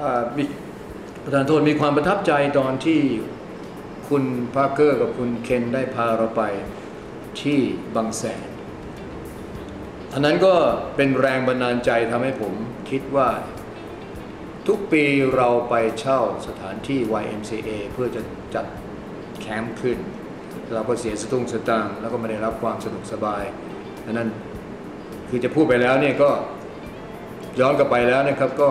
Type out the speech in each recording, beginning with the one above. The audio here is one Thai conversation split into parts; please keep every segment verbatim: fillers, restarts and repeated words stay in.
ประธานโทษมีความประทับใจตอนที่คุณพาร์เกอร์กับคุณเคนได้พาเราไปที่บางแสนอันนั้นก็เป็นแรงบันดาลใจทำให้ผมคิดว่าทุกปีเราไปเช่าสถานที่ วาย เอ็ม ซี เอ เพื่อจะจัดแคมป์ขึ้นเราก็เสียสตุ้งสตางค์แล้วก็ไม่ได้รับความสนุกสบายอันนั้นคือจะพูดไปแล้วเนี่ยก็ย้อนกลับไปแล้วนะครับก็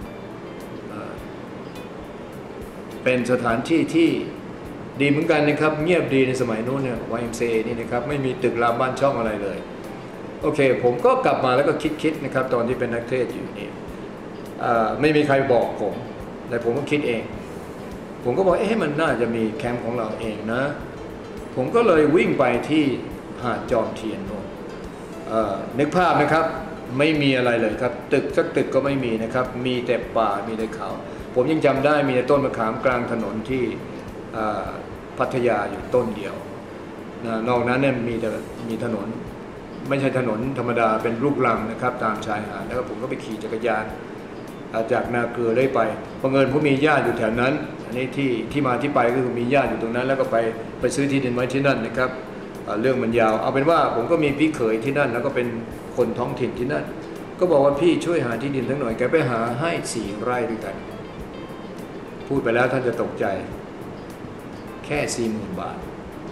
เป็นสถานที่ที่ดีเหมือนกันนะครับเงียบดีในสมัยนู้นเนี่ย วาย เอ็ม ซี เอ นี่นะครับไม่มีตึกรามบ้านช่องอะไรเลยโอเคผมก็กลับมาแล้วก็คิดๆนะครับตอนที่เป็นนักเทศอยู่นี่ไม่มีใครบอกผมแต่ผมก็คิดเองผมก็บอกเอ๊ะมันน่าจะมีแคมป์ของเราเองนะผมก็เลยวิ่งไปที่หาดจอมเทียนโน่นนึกภาพนะครับไม่มีอะไรเลยครับตึกสักตึกก็ไม่มีนะครับมีแต่ป่ามีแต่เขาผมยังจำได้มีแต่ต้นมะขามกลางถนนที่พัทยาอยู่ต้นเดียวนอกนั้นเนี่ยมีแต่มีถนนไม่ใช่ถนนธรรมดาเป็นลูกรังนะครับตามชายหาดแล้วก็ผมก็ไปขี่จักรยานจากนาเกลือได้ไปบังเอิญผมมีญาติอยู่แถวนั้นอันนี้ที่ที่มาที่ไปก็คือมีญาติอยู่ตรงนั้นแล้วก็ไปไปซื้อที่ดินไว้ที่นั่นนะครับเรื่องมันยาวเอาเป็นว่าผมก็มีพี่เขยที่นั่นแล้วก็เป็นคนท้องถิ่นที่นั่นก็บอกว่าพี่ช่วยหาที่ดินทั้งหน่อยแกไปหาให้สี่ไร่ด้วยกันพูดไปแล้วท่านจะตกใจแค่สี่หมื่นบาท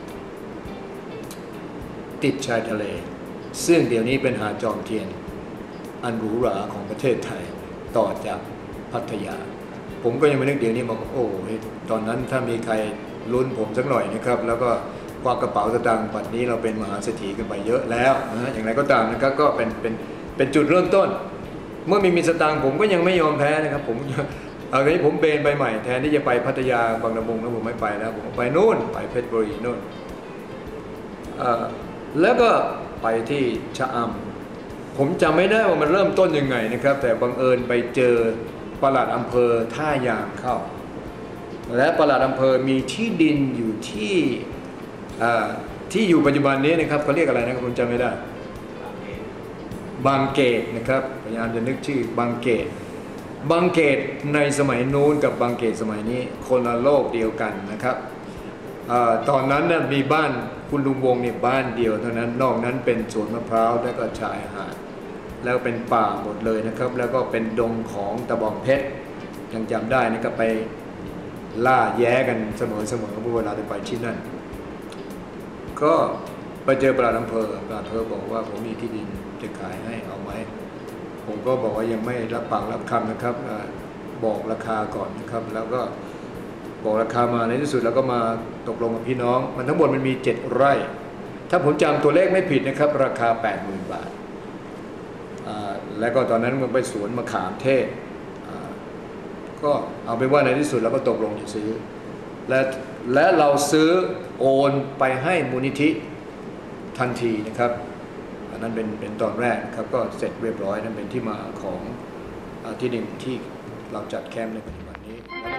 ติดชายทะเลซึ่งเดี๋ยวนี้เป็นหาดจอมเทียนอันหรูหราของประเทศไทยต่อจากพัทยาผมก็ยังไม่นึกเดี๋ยวนี้บอกโอ้ตอนนั้นถ้ามีใครลุ้นผมสักหน่อยนะครับแล้วก็ควักกระเป๋าสตางค์ปัจจุบันนี้เราเป็นมหาเศรษฐีกันไปเยอะแล้วนะอย่างไรก็ตามนะครับก็เป็นเป็นเป็นจุดเริ่มต้นเมื่อมีมีสตางค์ผมก็ยังไม่ยอมแพ้นะครับผมเอาทีนี้ผมเบนไปใหม่แทนที่จะไปพัทยาบางละมุงแล้วผมไม่ไปแล้วผมไปนู่นไปเพชรบุรีนู่นแล้วก็ไปที่ชะอำผมจำไม่ได้ว่ามันเริ่มต้นยังไงนะครับแต่บังเอิญไปเจอปลัดอำเภอท่ายางเข้าและปลัดอำเภอมีที่ดินอยู่ที่ที่อยู่ปัจจุบันนี้นะครับเขาเรียกอะไรนะครับผมจำไม่ได้บางเกตนะครับพยายามจะนึกชื่อบางเกตบางเกตในสมัยนู้นกับบางเกตสมัยนี้คนละโลกเดียวกันนะครับตอนนั้นน่ะมีบ้านคุณลุงวงเนี่ยบ้านเดียวเท่านั้นนอกนั้นเป็นสวนมะพร้าวแล้วก็ชายหาดแล้วเป็นป่าหมดเลยนะครับแล้วก็เป็นดงของตะบองเพชรยังจำได้นะครับไปล่าแย้กันเสมอเสมอเมื่อเวลาไปที่นั่นก็ไปเจอปลัดอำเภอปลัดอำเภอบอกว่าผมมีที่ดินจะขายให้เอาไหมผมก็บอกว่ายังไม่รับปากรับคำนะครับบอกราคาก่อนนะครับแล้วก็บอกราคามาในที่สุดแล้วก็มาตกลงกับพี่น้องมันทั้งหมดมันมีเจ็ดไร่ถ้าผมจำตัวเลขไม่ผิดนะครับราคา แปดหมื่น บาทแล้วก็ตอนนั้นมันไปสวนมะขามเทศก็เอาไปว่าในที่สุดเราก็ตกลงจะซื้อและและเราซื้อโอนไปให้มูลนิธิทันทีนะครับอันนั้นเป็นเป็นตอนแรกนะครับก็เสร็จเรียบร้อยนั่นเป็นที่มาของที่ดินที่เราจัดแคมป์ในปัจจุบันนี้